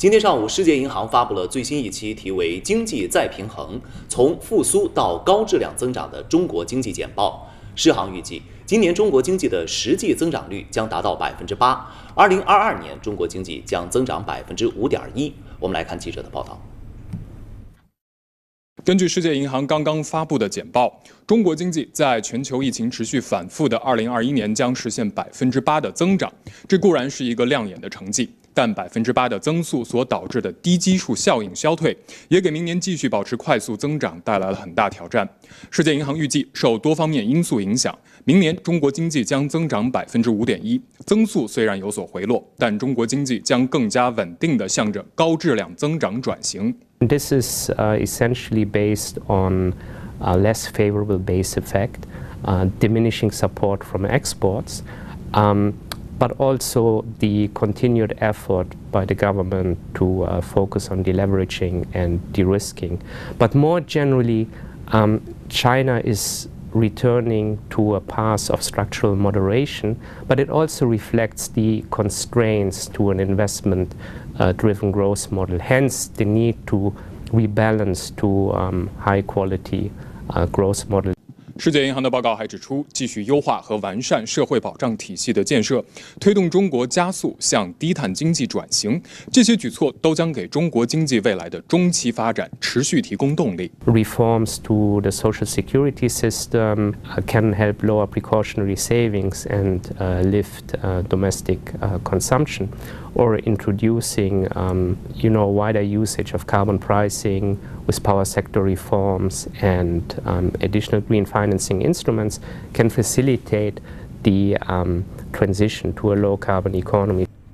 今天上午，世界银行发布了最新一期题为《经济再平衡：从复苏到高质量增长》的中国经济简报。世行预计，今年中国经济的实际增长率将达到8%，2022年中国经济将增长5.1%。我们来看记者的报道。 根据世界银行刚刚发布的简报，中国经济在全球疫情持续反复的2021年将实现8%的增长，这固然是一个亮眼的成绩。但8%的增速所导致的低基数效应消退，也给明年继续保持快速增长带来了很大挑战。世界银行预计，受多方面因素影响，明年中国经济将增长5.1%，增速虽然有所回落，但中国经济将更加稳定地向着高质量增长转型。 This is essentially based on a less favorable base effect, diminishing support from exports. But also the continued effort by the government to focus on deleveraging and de-risking. But more generally, China is returning to a path of structural moderation, but it also reflects the constraints to an investment-driven growth model, hence the need to rebalance to high-quality growth model. 世界银行的报告还指出，继续优化和完善社会保障体系的建设，推动中国加速向低碳经济转型，这些举措都将给中国经济未来的中期发展持续提供动力。 Reforms to the social security system can help lower precautionary savings and lift domestic consumption, or introducing, wider usage of carbon pricing with power sector reforms and additional green financing instruments can facilitate the transition to a low-carbon economy.